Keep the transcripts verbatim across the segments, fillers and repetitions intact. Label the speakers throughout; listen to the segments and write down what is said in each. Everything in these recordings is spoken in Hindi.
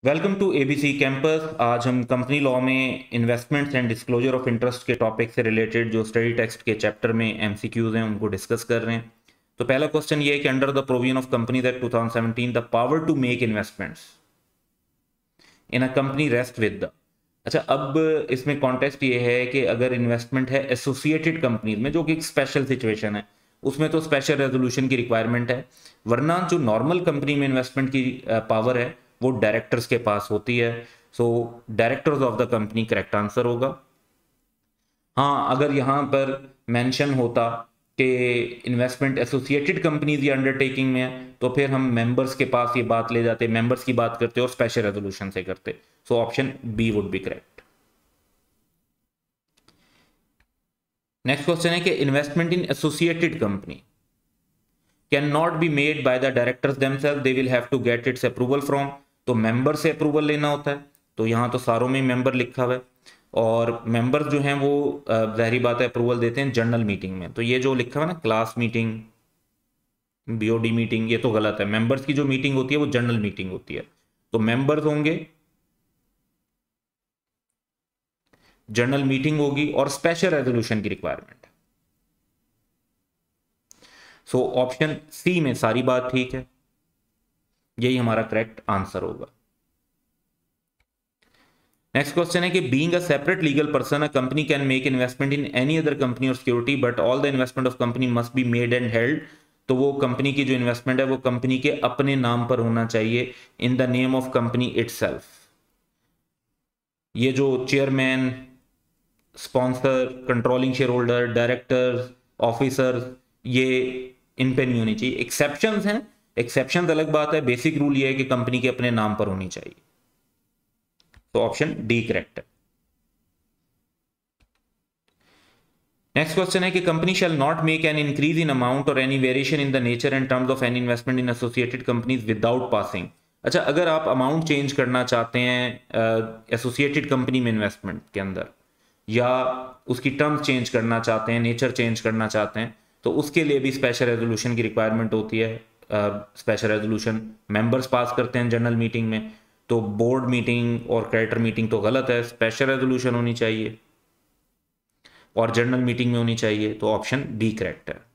Speaker 1: Welcome to ABC campus. आज हम कंपनी लॉ में investments and disclosure of interest के टॉपिक से रिलेटेड जो स्टडी टेक्स्ट के चैप्टर में एमसीक्यूज हैं उनको डिस्कस कर रहे हैं। तो पहला क्वेश्चन ये है कि under the provision of companies act twenty seventeen the power to make investments in a company rest with the. अच्छा, अब इसमें कॉन्टेक्स्ट ये है कि अगर इन्वेस्टमेंट है एसोसिएटेड कंपनीज में, जो कि एक स्पेशल सिचुएशन है, उसमें तो स्पेशल रेजोल्यूशन की रिक्वायरमेंट है, वरना जो नॉर्मल कंपनी में इन्वेस्टमेंट की पावर है वो डायरेक्टर्स के पास होती है। So directors of the company correct answer होगा। हाँ, अगर यहां पर मेंशन होता कि इन्वेस्टमेंट एसोसिएटेड कंपनीज या अंडरटेकिंग में है तो फिर हम मेंबर्स के पास ये बात ले जाते, मेंबर्स की बात करते और स्पेशल रेजोल्यूशन से करते। So option B would be correct. Next question है कि investment in associated company can not be made by the directors themselves, they will have to get its approval from. तो मेंबर से अप्रूवल लेना होता है, तो यहां तो सारों में मेंबर लिखा हुआ है और मेंबर्स जो हैं वो जाहिर बात है अप्रूवल देते हैं जनरल मीटिंग में। तो ये जो लिखा हुआ है ना क्लास मीटिंग, बीओडी मीटिंग, ये तो गलत है। मेंबर्स की जो मीटिंग होती है वो जनरल मीटिंग होती है। तो मेंबर्स होंगे, जनरल मीटिंग होगी और स्पेशल रेजोल्यूशन की रिक्वायरमेंट। सो ऑप्शन सी में सारी बात ठीक है, यही हमारा करेक्ट आंसर होगा। नेक्स्ट क्वेश्चन है कि being a separate legal person a company can make investment in any other company or security but all the investment of company must be made and held. तो वो कंपनी की जो इन्वेस्टमेंट है वो कंपनी के अपने नाम पर होना चाहिए, in the name of company itself. ये जो chairman, sponsor, controlling share holder, director, officer, ये इन पे नहीं होनी चाहिए। एक्सेप्शंस हैं, एक्सेप्शंस अलग बात है, बेसिक रूल ये है कि कंपनी के अपने नाम पर होनी चाहिए। तो ऑप्शन डी करेक्ट है। नेक्स्ट क्वेश्चन है कि company shall not make an increase in amount or any variation in the nature and terms of any investment in associated companies without passing. अच्छा, अगर आप अमाउंट चेंज करना चाहते हैं एसोसिएटेड कंपनी में इन्वेस्टमेंट के अंदर, या उसकी टर्म्स चेंज करना चाहते हैं, नेचर चेंज करना चाहते हैं, तो उसके लिए भी स्पेशल रेजोल्यूशन की रिक्वायरमेंट होती है। स्पेशल रेजोल्यूशन मेंबर्स पास करते हैं जनरल मीटिंग में, तो बोर्ड मीटिंग और क्रेडिटर मीटिंग तो गलत है, स्पेशल रेजोल्यूशन होनी चाहिए और जनरल मीटिंग में होनी चाहिए। तो ऑप्शन बी करेक्ट है।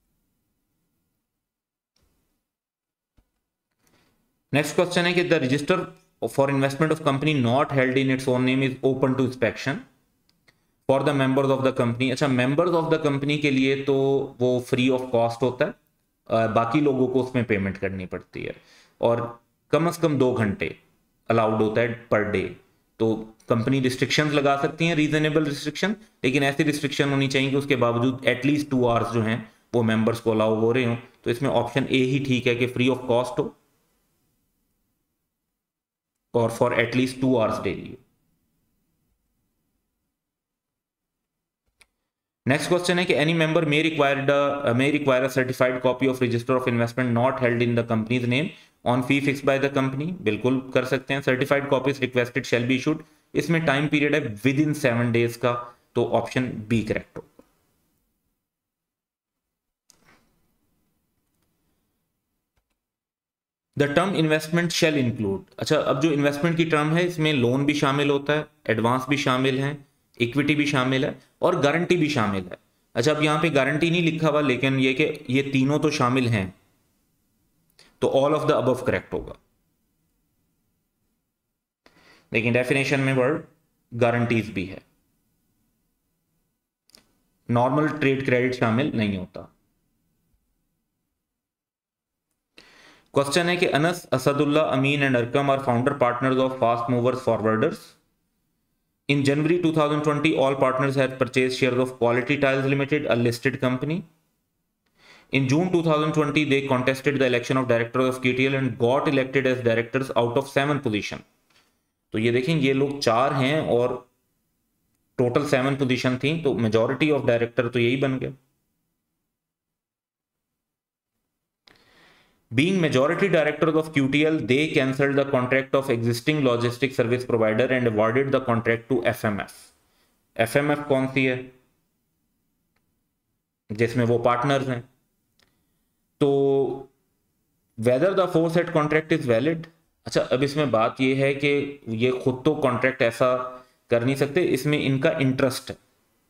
Speaker 1: नेक्स्ट क्वेश्चन है कि the register for investment of company not held in its own name is open to inspection for the members of the company. अच्छा, मेंबर्स ऑफ द कंपनी के लिए तो वो फ्री ऑफ कॉस्ट होता है, uh, बाकी लोगों को उसमें पेमेंट करनी पड़ती है और कम से कम दो घंटे अलाउड होता है पर डे। तो कंपनी रिस्ट्रिक्शंस लगा सकती हैं, रीजनेबल रिस्ट्रिक्शन, लेकिन ऐसी रिस्ट्रिक्शन होनी चाहिए कि उसके बावजूद एटलीस्ट टू आवर्स जो हैं वो मेंबर्स को अलाउ हो रहे हो। तो इसमें ऑप्शन ए ही ठीक है कि फ्री ऑफ कॉस्ट हो और for at least two hours daily. Next question है कि any member may required may require a certified copy of register of investment not held in the companies name on fee fix by the company. बिल्कुल कर सकते हैं। Certified copies requested shall be issued, इसमें टाइम पीरियड है विद इन सेवन डेज का। तो ऑप्शन बी करेक्ट हो। The term investment shall include. अच्छा, अब जो इन्वेस्टमेंट की टर्म है इसमें लोन भी शामिल होता है, एडवांस भी शामिल है, इक्विटी भी शामिल है और गारंटी भी शामिल है। अच्छा, अब यहां पे गारंटी नहीं लिखा हुआ, लेकिन ये कि ये तीनों तो शामिल हैं, तो all of the above correct होगा। लेकिन डेफिनेशन में वर्ड गारंटीज भी है, नॉर्मल ट्रेड क्रेडिट शामिल नहीं होता। क्वेश्चन है कि Anas, Asadullah, Amin and Arqam are founder partners of Fast Movers Forwarders. In January twenty twenty, all partners had purchased shares of Quality Tiles Limited, a listed company. In June twenty twenty, they contested the election of directors of Q T L and got elected as directors out of seven position. तो ये देखें, ये लोग चार हैं और टोटल सेवन पोजीशन थी, तो मेजॉरिटी ऑफ डायरेक्टर तो यही बन गए। Being majority directors of Q T L, they cancelled the contract of existing logistic service provider and awarded the contract to F M F. F M F कौन सी है? जिसमें वो पार्टनर्स हैं। तो whether the aforesaid contract is valid, अच्छा, अब इसमें बात ये है कि ये खुद तो कॉन्ट्रैक्ट ऐसा कर नहीं सकते, इसमें इनका इंटरेस्ट है।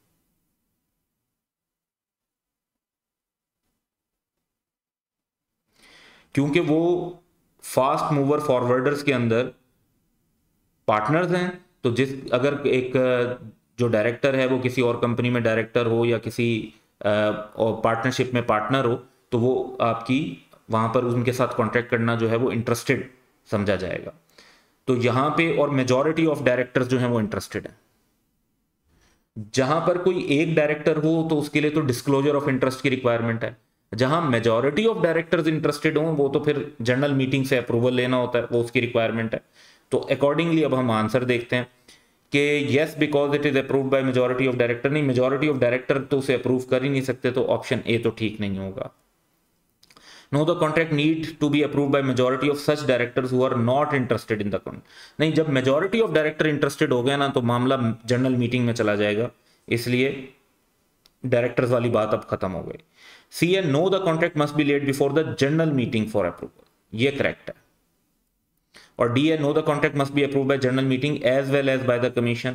Speaker 1: क्योंकि वो फास्ट मूवर फॉरवर्डर्स के अंदर पार्टनर्स हैं, तो जिस अगर एक जो डायरेक्टर है वो किसी और कंपनी में डायरेक्टर हो या किसी और पार्टनरशिप में पार्टनर हो, तो वो आपकी वहां पर उनके साथ कॉन्ट्रैक्ट करना जो है वो इंटरेस्टेड समझा जाएगा। तो यहां पे और मेजॉरिटी ऑफ डायरेक्टर्स जो हैं वो इंटरेस्टेड है। जहां पर कोई एक डायरेक्टर हो तो उसके लिए तो डिस्क्लोजर ऑफ इंटरेस्ट की रिक्वायरमेंट है। जहां मेजॉरिटी ऑफ डायरेक्टर्स इंटरेस्टेड हो वो तो फिर जनरल मीटिंग से अप्रूवल लेना होता है, वो उसकी रिक्वायरमेंट है। तो अकॉर्डिंगली अब हम आंसर देखते हैं कि yes because it is approved by majority of director. नहीं, मेजॉरिटी ऑफ डायरेक्टर तो उसे अप्रूव कर ही नहीं सकते, तो ऑप्शन ए तो ठीक नहीं होगा। No the contract need to be approve by majority of such directors who are not interested in the contract. नहीं, जब मेजॉरिटी ऑफ डायरेक्टर इंटरेस्टेड हो गया ना तो मामला जनरल मीटिंग में चला जाएगा, इसलिए डायरेक्टर्स वाली बात अब खत्म हो गई। C A no the contract must be laid before the general meeting for approval, ये करेक्ट है। और D A no the contract must be approve by general meeting as well as by the commission,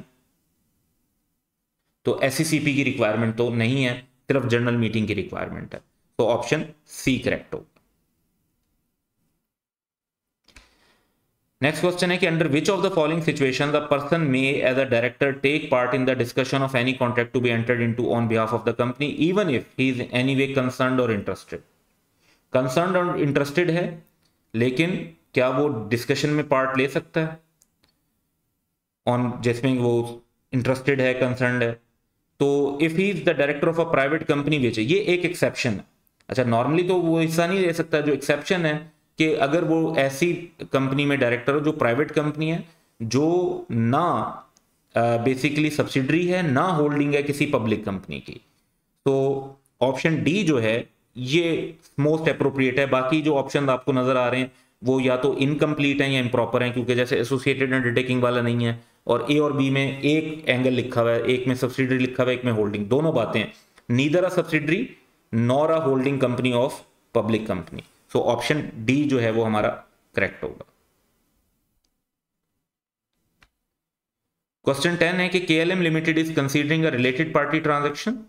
Speaker 1: तो एससीसीपी की रिक्वायरमेंट तो नहीं है, सिर्फ जनरल मीटिंग की रिक्वायरमेंट है। तो ऑप्शन सी करेक्ट होगा। नेक्स्ट क्वेश्चन है कि under which of the following situation the person may as a director take part in the discussion of any contract to be entered into on behalf of the company even if he is any way concerned और इंटरेस्टेड। कंसर्न्ड और इंटरेस्टेड है, लेकिन क्या वो डिस्कशन में पार्ट ले सकता है ऑन जिसमें वो इंटरेस्टेड है, कंसर्न्ड है? तो if he is the director of a private company which, ये एक एक्सेप्शन है। अच्छा, नॉर्मली तो वो हिस्सा नहीं ले सकता। जो एक्सेप्शन है कि अगर वो ऐसी कंपनी में डायरेक्टर हो जो प्राइवेट कंपनी है, जो ना बेसिकली सब्सिडरी है ना होल्डिंग है किसी पब्लिक कंपनी की, तो ऑप्शन डी जो है ये मोस्ट अप्रोप्रिएट है। बाकी जो ऑप्शन आपको नजर आ रहे हैं वो या तो इनकम्प्लीट हैं या इम्प्रॉपर हैं, क्योंकि जैसे एसोसिएटेड अंडरटेकिंग वाला नहीं है, और ए और बी में एक एंगल लिखा हुआ है, एक में सब्सिडरी लिखा हुआ है, एक में होल्डिंग, दोनों बातें हैं। Neither a subsidiary nor a holding company of public company. So option D जो है वो हमारा करेक्ट होगा। क्वेश्चन टेन है कि KLM limited is considering a related party transaction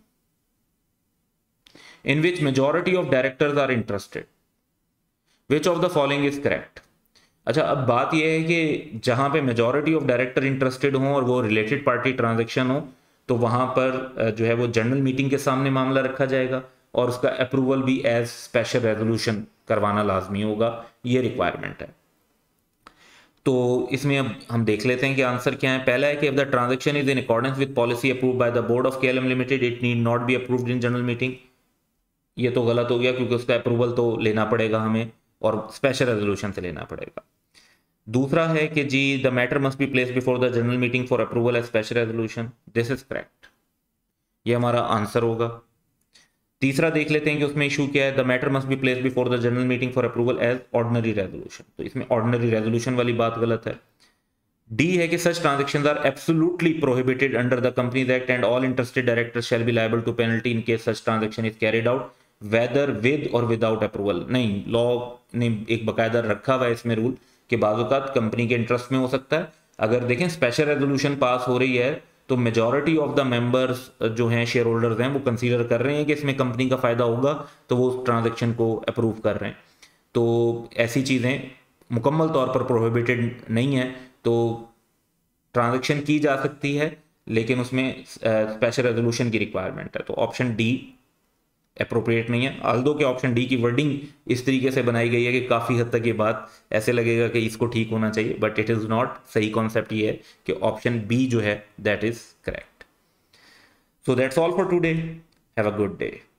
Speaker 1: in which majority of directors are interested, which of the following is correct? अच्छा, अब बात यह है कि जहां पे मेजॉरिटी ऑफ डायरेक्टर इंटरेस्टेड हों और वो रिलेटेड पार्टी ट्रांजैक्शन हो, तो वहां पर जो है वो जनरल मीटिंग के सामने मामला रखा जाएगा और उसका अप्रूवल भी एज स्पेशल रेजोल्यूशन करवाना लाजमी होगा, ये रिक्वायरमेंट है। तो इसमें अब हम देख लेते हैं कि आंसर क्या है। पहला है कि if the transaction is in accordance with policy approved by the board of K L M Limited, it need not be approved in general meeting। ये तो गलत हो गया क्योंकि उसका अप्रूवल तो लेना पड़ेगा हमें और स्पेशल रेजोल्यूशन से लेना पड़ेगा। दूसरा है कि G the matter must be place before the general meeting for approval as special resolution, this is correct, ये हमारा आंसर होगा। तीसरा देख लेते हैं कि उसमें इशू क्या है, the matter must be place before the general meeting for approval as ordinary resolution, तो इसमें ऑर्डिनरी रेजोल्यूशन वाली बात गलत है। डी है कि such transactions are absolutely prohibited under the companies act and all interested directors shall be liable to penalty in case such transaction is carried out whether with or without approval. नहीं, लॉ ने एक बाकायदा रखा हुआ है इसमें रूल कि बाज़ कंपनी के इंटरेस्ट में हो सकता है। अगर देखें स्पेशल रेजोल्यूशन पास हो रही है तो मेजॉरिटी ऑफ द मेंबर्स जो हैं, शेयर होल्डर्स हैं, वो कंसीडर कर रहे हैं कि इसमें कंपनी का फायदा होगा, तो वो उस ट्रांजेक्शन को अप्रूव कर रहे हैं। तो ऐसी चीज़ें मुकम्मल तौर पर प्रोहिबिटेड नहीं है, तो ट्रांजेक्शन की जा सकती है लेकिन उसमें स्पेशल रेजोल्यूशन की रिक्वायरमेंट है। तो ऑप्शन डी अप्रोप्रिएट नहीं है। आल्दो के ऑप्शन डी की वर्डिंग इस तरीके से बनाई गई है कि काफ़ी हद तक ये बात ऐसे लगेगा कि इसको ठीक होना चाहिए, बट इट इज़ नॉट। सही कॉन्सेप्ट ये है कि ऑप्शन बी जो है that is correct. So that's all for today, have a good day.